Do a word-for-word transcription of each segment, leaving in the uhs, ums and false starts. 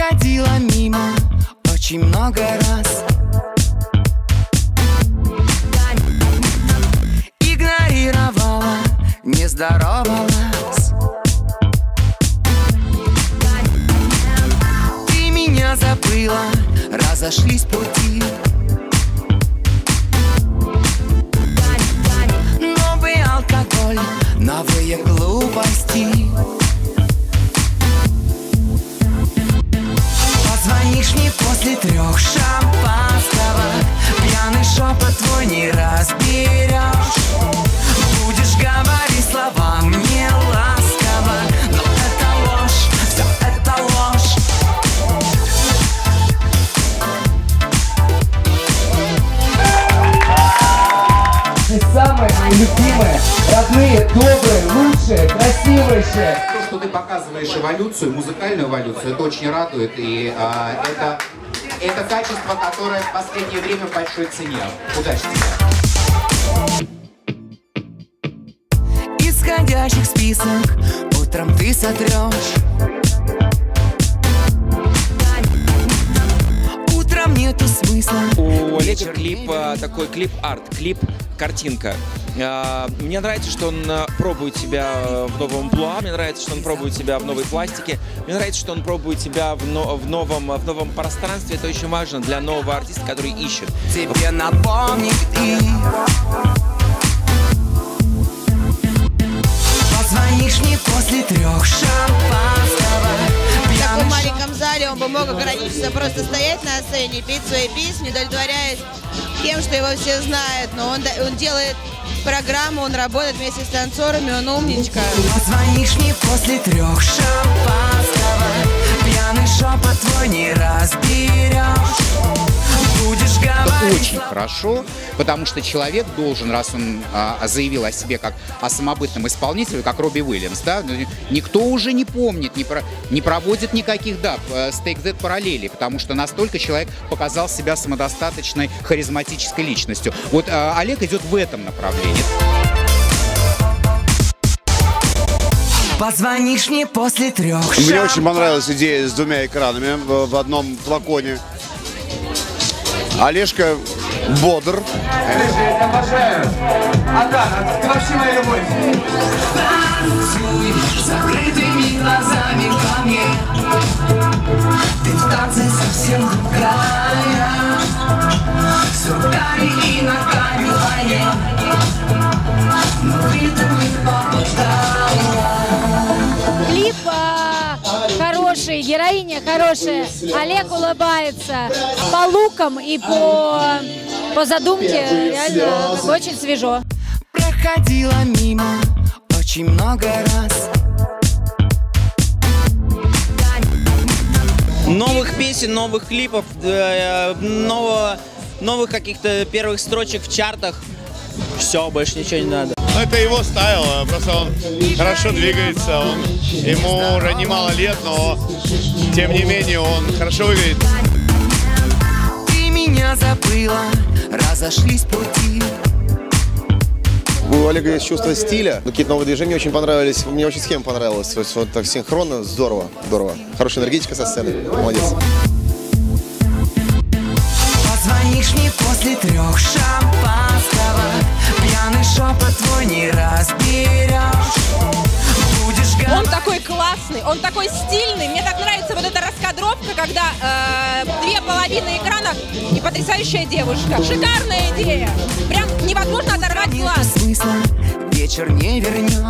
Проходила мимо очень много раз, игнорировала, не здоровалась. Ты меня забыла, разошлись пути. Новый алкоголь, новые глупости. Позвонишь мне после трех шампанского, пьяный шепот твой не разберешь. Будешь говорить слова мне ласково, но это ложь, все это ложь. Ты самые мои любимые, родные, добрые, лучшие, красивейшие. То, что ты показываешь эволюцию, музыкальную эволюцию, это очень радует. И а, это, это качество, которое в последнее время в большой цене. Удачи тебе. Исходящих список утром ты сотрешь. Утром нету смысла. У Олега клип, такой клип-арт, клип-картинка. Мне нравится, что он пробует себя в новом амплуа, мне нравится, что он пробует себя в новой пластике, мне нравится, что он пробует себя в, но, в, новом, в новом пространстве. Это очень важно для нового артиста, который ищет. Тебе напомнит и позвонишь мне после трех шампанского. В таком маленьком зале он бы мог ограничиться просто стоять на сцене, петь свои песни, удовлетворяясь тем, что его все знают. Но он, он делает программу, он работает вместе с танцорами, он умничка. Позвонишь мне после трех шампанского, пьяный шепот твой не разберешь. Будешь говорить. Очень хорошо, потому что человек должен, раз он а, заявил о себе как о самобытном исполнителе, как Робби Уильямс, да, никто уже не помнит, не, про, не проводит никаких, да, Take That параллелей, потому что настолько человек показал себя самодостаточной, харизматической личностью. Вот а, Олег идет в этом направлении. Позвонишь мне после трех. Мне очень понравилась идея с двумя экранами в, в одном флаконе. Олежка бодр. Олежка, я тебя обожаю. Адана, ты вообще моя любовь. Танцуй закрытыми глазами ко мне. Ты в танце совсем другая. С руками и ногами вдвоем, но ритм не побуждала. Клип а, хороший, героиня хорошая, Олег улыбается. По лукам и по, по задумке реально очень свежо. Проходила мимо очень много раз. Новых песен, новых клипов, нового, новых каких-то первых строчек в чартах. Все, больше ничего не надо. Это его стайл, просто он хорошо двигается, он, ему уже немало лет, но тем не менее он хорошо выглядит. Ты меня забыла, разошлись пути. У Олега есть чувство стиля, какие-то новые движения очень понравились, мне очень схема понравилась, то есть вот так синхронно, здорово, здорово. Хорошая энергетика со сцены, молодец. Позвонишь мне после трех шампанского, пьяный шепот твой не разберешь. Будешь говорить. Он такой классный, он такой стильный. Мне так нравится вот эта раскадровка, когда э, две половины экрана и потрясающая девушка. Шикарная идея. Прям невозможно оторвать глаз. Смысла вечер не вернешь.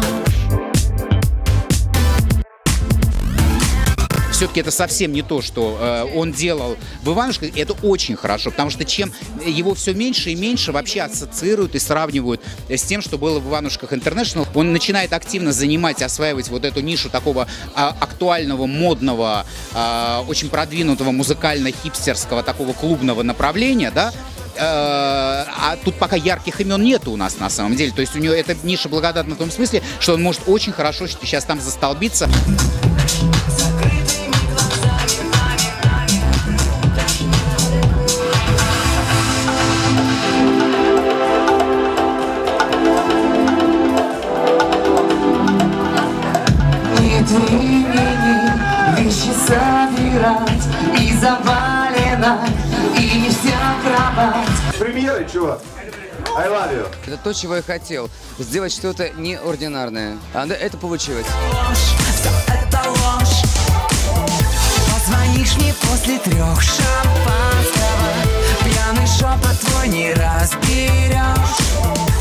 Все-таки это совсем не то, что э, он делал в Иванушках. Это очень хорошо, потому что чем его все меньше и меньше вообще ассоциируют и сравнивают с тем, что было в Иванушках Интернешнл. Он начинает активно занимать, осваивать вот эту нишу такого а, актуального, модного, а, очень продвинутого музыкально-хипстерского, такого клубного направления, да. А тут пока ярких имен нету у нас на самом деле. То есть у него эта ниша благодатна в том смысле, что он может очень хорошо сейчас там застолбиться. Нет времени вещи собирать. одна и не вся кровать. Премьеры, чувак. I love you. Это то, чего я хотел. Сделать что-то неординарное. А это получилось. Это ложь. Позвонишь мне после трех шампанского, пьяный шепот твой не разберешь.